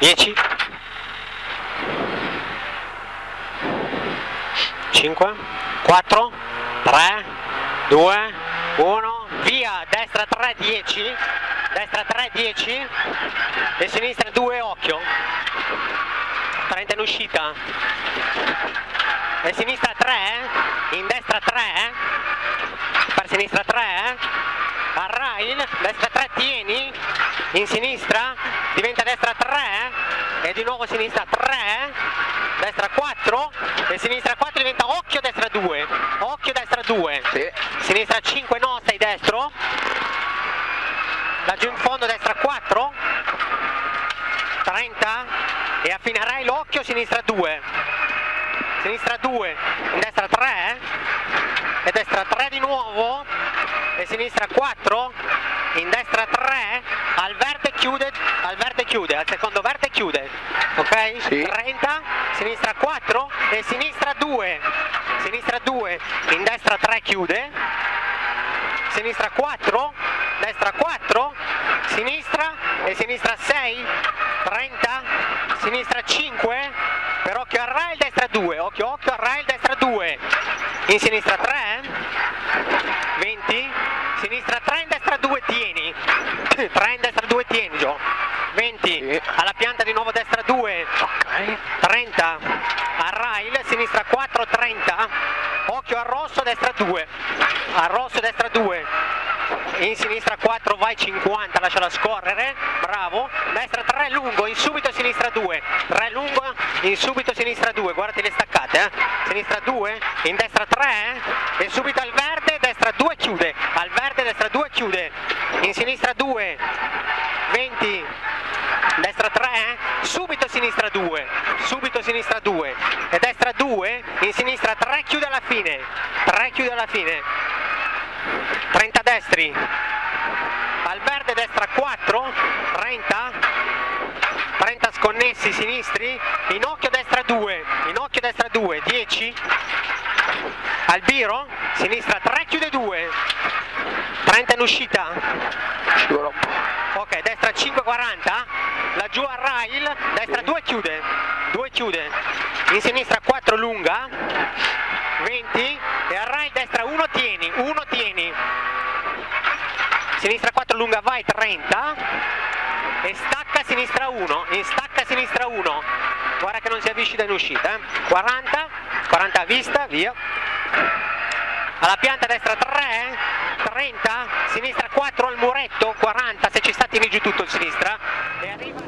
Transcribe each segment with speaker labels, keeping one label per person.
Speaker 1: 10, 5, 4, 3, 2, 1, via, destra 3, 10, destra 3, 10 e sinistra 2, occhio, 30 in uscita, e sinistra 3, in destra 3, per sinistra 3, a rail, destra 3 tieni, in sinistra, diventa destra 3, e di nuovo sinistra 3, destra 4, e sinistra 4 diventa occhio destra 2, occhio destra 2,
Speaker 2: sì.
Speaker 1: Sinistra 5 no, stai destro, laggiù in fondo destra 4, 30, e a fine rail occhio sinistra 2, sinistra 2, in destra 3, e destra 3 di nuovo, e sinistra 4, in destra 3, al verde chiude, al secondo verde chiude, ok?
Speaker 2: Sì.
Speaker 1: 30, sinistra 4 e sinistra 2, in destra 3 chiude, sinistra 4, destra 4, sinistra e sinistra 6, 30, sinistra 5, per occhio al rail, destra 2, occhio al rail, destra 2, in sinistra 3, 20, sinistra 3, in destra 2 tieni, 3 in destra 2 tieni Gio, 20,
Speaker 2: sì.
Speaker 1: Alla pianta di nuovo destra 2,
Speaker 2: Ok.
Speaker 1: 30, a rail, sinistra 4, 30, occhio al rosso, destra 2, al rosso, destra 2, in sinistra 4 vai 50, lasciala scorrere, bravo, destra 3 lungo, in subito sinistra 2, 3 lungo, in subito sinistra 2, guardate le staccate, sinistra 2, in destra 3, e subito al verde, destra 2 chiude, al verde, destra 2 chiude, in sinistra 2, 20, destra 3, subito sinistra 2, e destra 2, in sinistra 3 chiude alla fine, 30 destri, al verde destra 4, 30, 30 sconnessi sinistri, in occhio destra 2, 10, al biro, sinistra 3 chiude 2, 30 in uscita,
Speaker 2: Sicuro.
Speaker 1: ok, destra 5, 40, laggiù a rail, destra 2 chiude, in sinistra 4 lunga, 20, e a rail destra 1 tieni, sinistra 4 lunga vai 30, e stacca sinistra 1, guarda che non si avvicina in uscita, 40 a vista, via, alla pianta destra 3, 30, sinistra 4 al muretto, 40, se ci sta tiri giù tutto il sinistra, e arriva...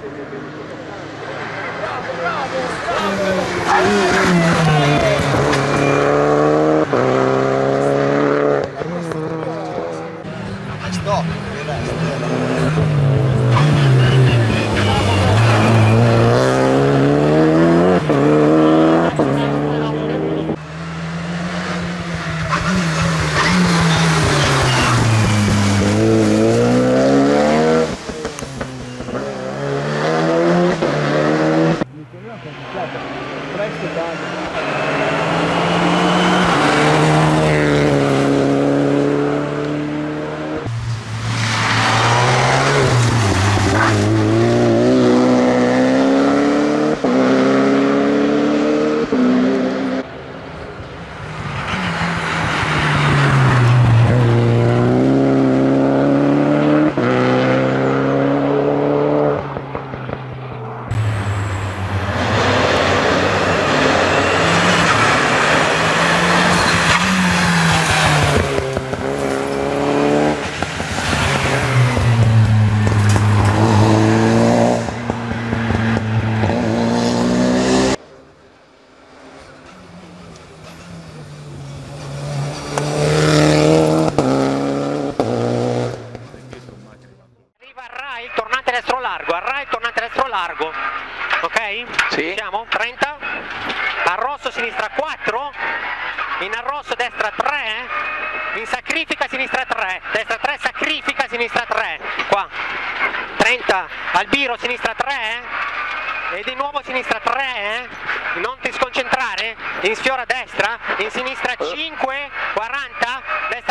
Speaker 1: largo, ok?
Speaker 2: Sì.
Speaker 1: Siamo? 30, arrosso sinistra 4, in arrosso destra 3, in sacrifica sinistra 3, destra 3, sacrifica sinistra 3, qua, 30, al biro sinistra 3, e di nuovo sinistra 3, non ti sconcentrare, in sfiora destra, in sinistra 5, 40, destra 4,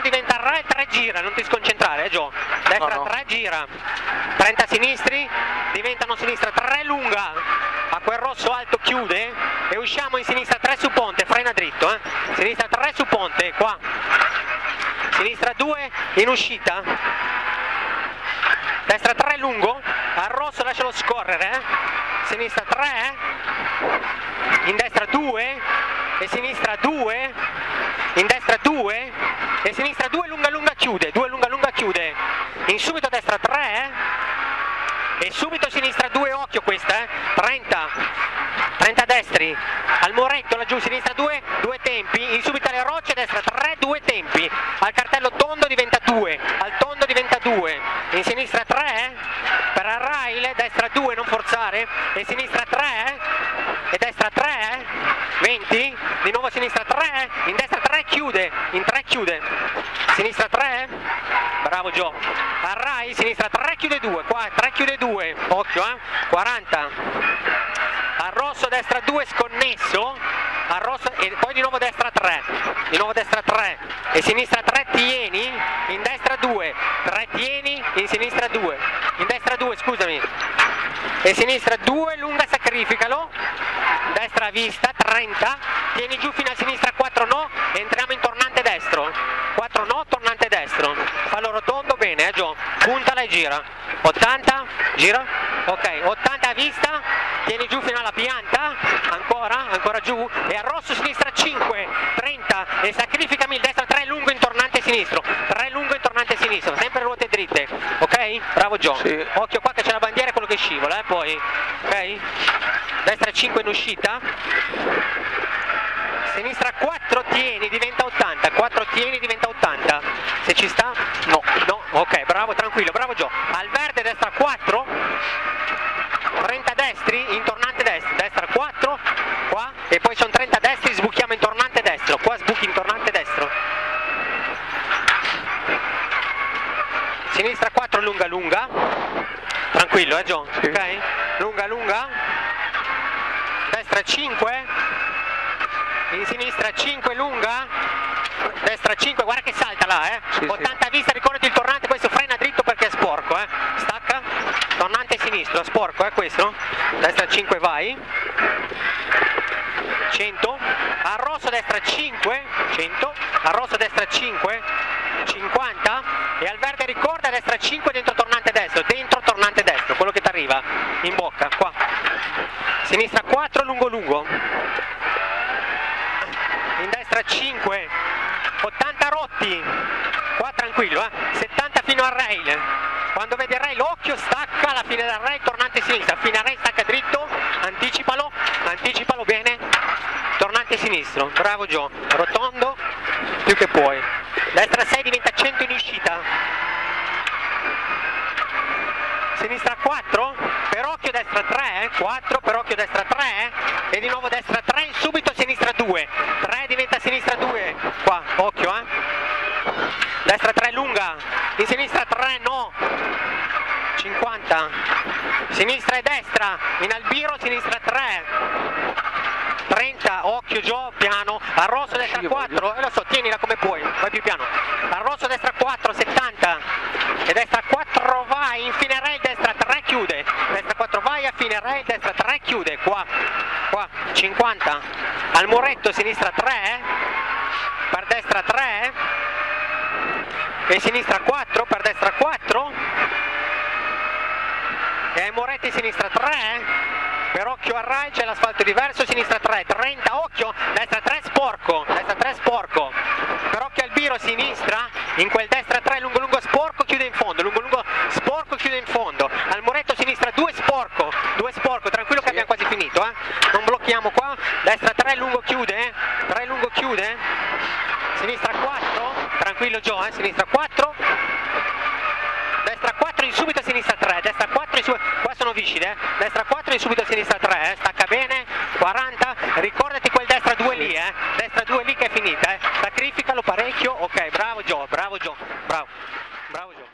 Speaker 1: diventa re, 3 gira, non ti sconcentrare, Gio. Destra
Speaker 2: No, no.
Speaker 1: 3 gira, 30 sinistri, diventano sinistra 3 lunga, a quel rosso alto chiude e usciamo in sinistra 3 su ponte, frena dritto, sinistra 3 su ponte, qua, sinistra 2 in uscita, destra 3 lungo, al rosso lascialo scorrere, sinistra 3, in destra 2 e sinistra 2, in destra 2 e sinistra 2 lunga lunga chiude, 2 lunga lunga chiude, in subito destra 3 e subito sinistra 2, occhio questa, 30 destri, al muretto laggiù sinistra 2, 2 tempi, in subito alle rocce destra 3, 2 tempi, al cartello tondo diventa 2, al tondo diventa 2, in sinistra 3, per il rail, destra 2, non forzare, e sinistra 3, e destra 3, 20, di nuovo sinistra 3, in destra 3 chiude, in 3 chiude, sinistra 3, bravo Gio, al rail, sinistra 3 chiude 2, qua 3 chiude 2, occhio 40, al rosso destra 2 sconnesso, al rosso e poi di nuovo destra 3, di nuovo destra 3 e sinistra 3 tieni, in destra 2, 3 tieni, in sinistra 2, in destra 2 scusami, e sinistra 2 lunga sacrificalo, destra a vista 30, tieni giù fino a sinistra 4 no, entriamo in tornante destro, 4 no, tornante destro, fallo rotondo bene Gio, puntala e gira, 80, gira, ok, 80 a vista, tieni giù fino alla pianta, ancora giù, e al rosso sinistra 5, 30 e sacrificami il destra 3 lungo in tornante sinistro, 3 lungo in tornante sinistro, sempre ruote dritte, ok? Bravo Gio,
Speaker 2: Sì.
Speaker 1: occhio qua che c'è la bandiera e quello che scivola, poi, ok? Destra 5 in uscita, sinistra 4 tieni, diventa 80, 4 tieni diventa 80, se ci sta? No, no, ok, bravo, tranquillo, bravo Gio, al verde destra 4, 30 destri, in tornante destro, destra 4, qua, e poi sono 30 destri, sbuchiamo in tornante destro, qua sbuchi in tornante destro, sinistra 4 lunga lunga, tranquillo Gio,
Speaker 2: Sì.
Speaker 1: ok? Lunga lunga, destra 5, in sinistra 5 lunga, destra 5, guarda che salta là,
Speaker 2: Sì,
Speaker 1: 80 a vista, ricordati il tornante, questo frena dritto perché è sporco, stacca, tornante sinistro, sporco, questo, destra 5 vai, 100, al rosso destra 5, 100, al rosso destra 5, 50 e al verde ricorda destra 5 dentro tornante destro, quello che ti arriva in bocca, qua, sinistra 4 lungo lungo, in destra 5, 80 rotti, qua tranquillo, 70 fino al rail, quando vedi il rail occhio stacca alla fine del rail, tornante sinistra, fine al rail stacca dritto, anticipalo bene, tornante sinistro, bravo Gio, rotondo più che puoi, destra 6 diventa 100 in uscita, sinistra 4, per occhio destra 3, 4, per occhio destra 3 e di nuovo destra 3, subito sinistra 2, 3 diventa sinistra 2, qua, occhio destra 3 lunga, in sinistra 3 no, 50, sinistra e destra, in albiro sinistra 3, 30, occhio Gio, piano, al rosso destra 4, lo so, tienila come puoi, vai più piano, al rosso destra 4, 70, e destra 4 vai, in fine rail, destra 3 chiude, destra 4 vai, a fine rail, destra 3 chiude, qua, 50, al muretto sinistra 3, per destra 3, e sinistra 4, per destra 4, e ai muretti sinistra 3, per occhio al rail c'è l'asfalto diverso, sinistra 3, 30, occhio, destra 3 sporco, per occhio al biro sinistra, in quel destra 3 lungo lungo sporco chiude in fondo, lungo lungo sporco chiude in fondo, al muretto sinistra 2 sporco, tranquillo che abbiamo quasi finito, non blocchiamo qua, destra 3 lungo chiude, 3 lungo chiude, sinistra 4, tranquillo Gio, sinistra 4, destra 4 in subito a sinistra 3, destra 4 in subito, qua sono viscide, destra 4 in subito a sinistra 3, stacca bene, 40, ricordati quel destra 2 lì, destra 2 lì che è finita, sacrificalo parecchio, ok, bravo Gio, bravo Gio.